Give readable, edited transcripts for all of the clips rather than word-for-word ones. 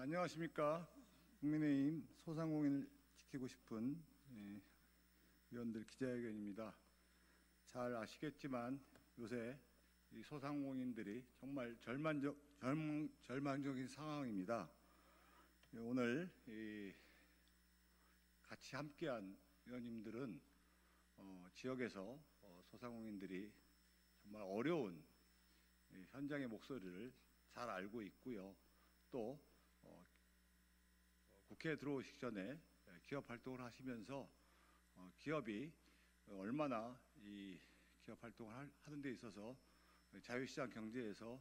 안녕하십니까. 국민의힘 소상공인을 지키고 싶은 위원들 기자회견입니다. 잘 아시겠지만 요새 이 소상공인들이 정말 절망적인 상황입니다. 오늘 같이 함께한 위원님들은 지역에서 소상공인들이 정말 어려운 현장의 목소리를 잘 알고 있고요. 또 국회에 들어오시기 전에 기업 활동을 하시면서 기업이 얼마나 이 기업 활동을 하는 데 있어서 자유시장 경제에서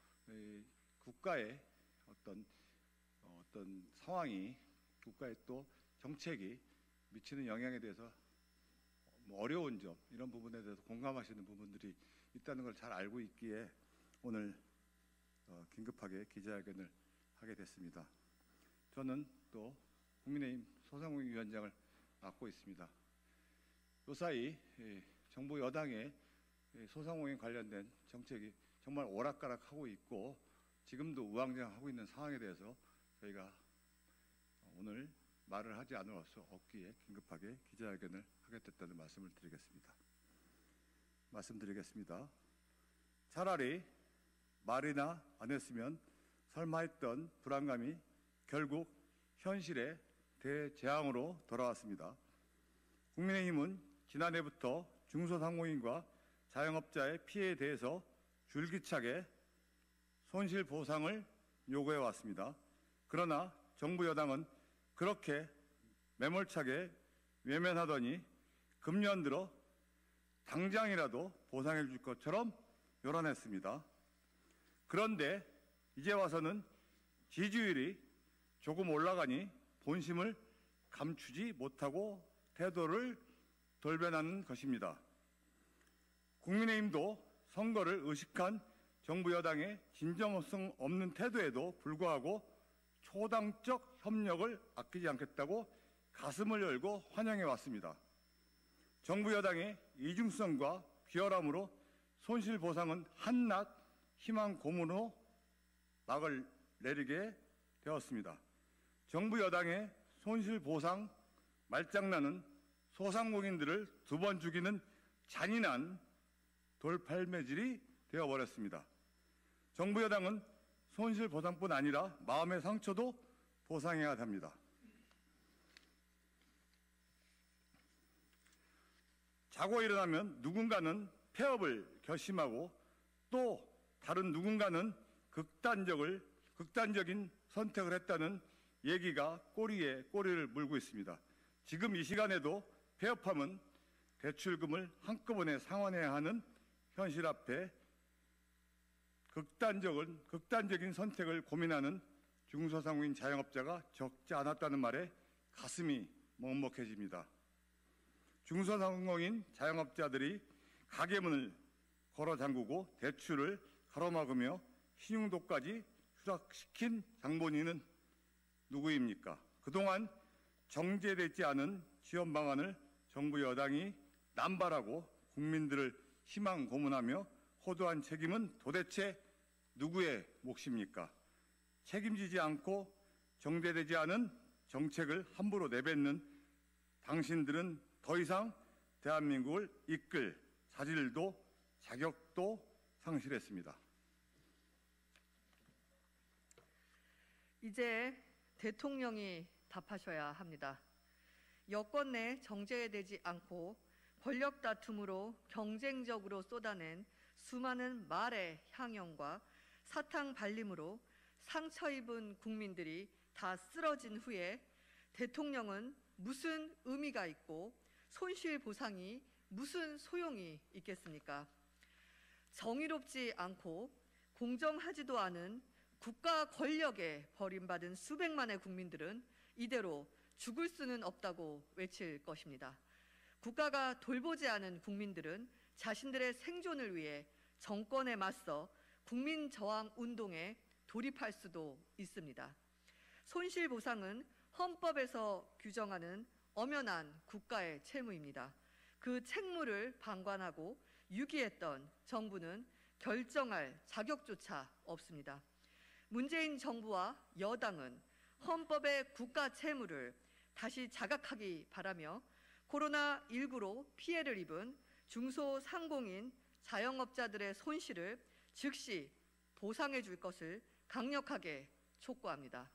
국가의 어떤 상황이, 국가의 또 정책이 미치는 영향에 대해서 어려운 점, 이런 부분에 대해서 공감하시는 부분들이 있다는 걸 잘 알고 있기에 오늘 긴급하게 기자회견을 하게 됐습니다. 저는 또 국민의힘 소상공인위원장을 맡고 있습니다. 요사이 정부 여당의 소상공인 관련된 정책이 정말 오락가락하고 있고 지금도 우왕좌왕하고 있는 상황에 대해서 저희가 오늘 말을 하지 않을 수 없기에 긴급하게 기자회견을 하게 됐다는 말씀드리겠습니다. 차라리 말이나 안 했으면 설마 했던 불안감이 결국 현실의 대재앙으로 돌아왔습니다. 국민의힘은 지난해부터 중소상공인과 자영업자의 피해에 대해서 줄기차게 손실보상을 요구해 왔습니다. 그러나 정부 여당은 그렇게 매몰차게 외면하더니 금년 들어 당장이라도 보상해 줄 것처럼 요란했습니다. 그런데 이제 와서는 지지율이 조금 올라가니 본심을 감추지 못하고 태도를 돌변하는 것입니다. 국민의힘도 선거를 의식한 정부 여당의 진정성 없는 태도에도 불구하고 초당적 협력을 아끼지 않겠다고 가슴을 열고 환영해 왔습니다. 정부 여당의 이중성과 비열함으로 손실보상은 한낱 희망 고문으로 막을 내리게 되었습니다. 정부 여당의 손실보상 말장난은 소상공인들을 두 번 죽이는 잔인한 돌팔매질이 되어버렸습니다. 정부 여당은 손실보상뿐 아니라 마음의 상처도 보상해야 합니다. 자고 일어나면 누군가는 폐업을 결심하고 또 다른 누군가는 극단적인 선택을 했다는 얘기가 꼬리에 꼬리를 물고 있습니다. 지금 이 시간에도 폐업하면 대출금을 한꺼번에 상환해야 하는 현실 앞에 극단적인 선택을 고민하는 중소상공인 자영업자가 적지 않았다는 말에 가슴이 먹먹해집니다. 중소상공인 자영업자들이 가게문을 걸어 잠그고 대출을 가로막으며 신용도까지 추락시킨 장본인은 누구입니까? 그동안 정제되지 않은 지원 방안을 정부 여당이 남발하고 국민들을 희망 고문하며 호도한 책임은 도대체 누구의 몫입니까? 책임지지 않고 정제되지 않은 정책을 함부로 내뱉는 당신들은 더 이상 대한민국을 이끌 자질도 자격도 상실했습니다. 이제 대통령이 답하셔야 합니다. 여권 내 정제되지 않고 권력 다툼으로 경쟁적으로 쏟아낸 수많은 말의 향연과 사탕 발림으로 상처 입은 국민들이 다 쓰러진 후에 대통령은 무슨 의미가 있고 손실보상이 무슨 소용이 있겠습니까? 정의롭지 않고 공정하지도 않은 국가 권력에 버림받은 수백만의 국민들은 이대로 죽을 수는 없다고 외칠 것입니다. 국가가 돌보지 않은 국민들은 자신들의 생존을 위해 정권에 맞서 국민저항 운동에 돌입할 수도 있습니다. 손실보상은 헌법에서 규정하는 엄연한 국가의 채무입니다. 그 책무를 방관하고 유기했던 정부는 결정할 자격조차 없습니다. 문재인 정부와 여당은 헌법의 국가 채무를 다시 자각하기 바라며 코로나19로 피해를 입은 중소상공인 자영업자들의 손실을 즉시 보상해 줄 것을 강력하게 촉구합니다.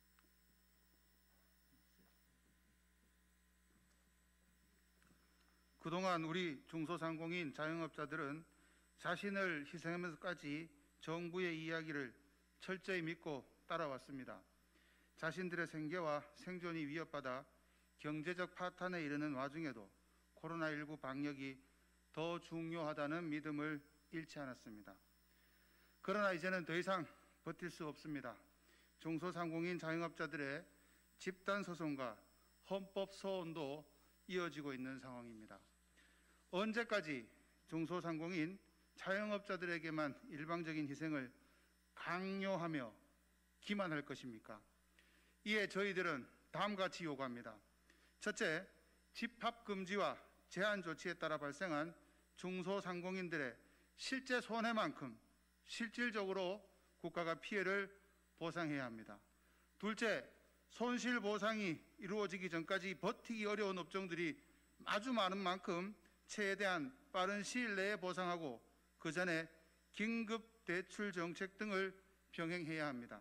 그동안 우리 중소상공인 자영업자들은 자신을 희생하면서까지 정부의 이야기를 철저히 믿고 따라왔습니다. 자신들의 생계와 생존이 위협받아 경제적 파탄에 이르는 와중에도 코로나19 방역이 더 중요하다는 믿음을 잃지 않았습니다. 그러나 이제는 더 이상 버틸 수 없습니다. 중소상공인 자영업자들의 집단 소송과 헌법 소원도 이어지고 있는 상황입니다. 언제까지 중소상공인 자영업자들에게만 일방적인 희생을 강요하며 기만할 것입니까? 이에 저희들은 다음과 같이 요구합니다. 첫째, 집합금지와 제한 조치에 따라 발생한 중소상공인들의 실제 손해만큼 실질적으로 국가가 피해를 보상해야 합니다. 둘째, 손실보상이 이루어지기 전까지 버티기 어려운 업종들이 아주 많은 만큼 최대한 빠른 시일 내에 보상하고 그 전에 긴급대출 정책 등을 병행해야 합니다.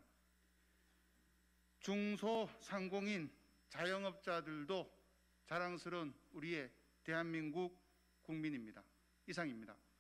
중소상공인 자영업자들도 자랑스러운 우리의 대한민국 국민입니다. 이상입니다.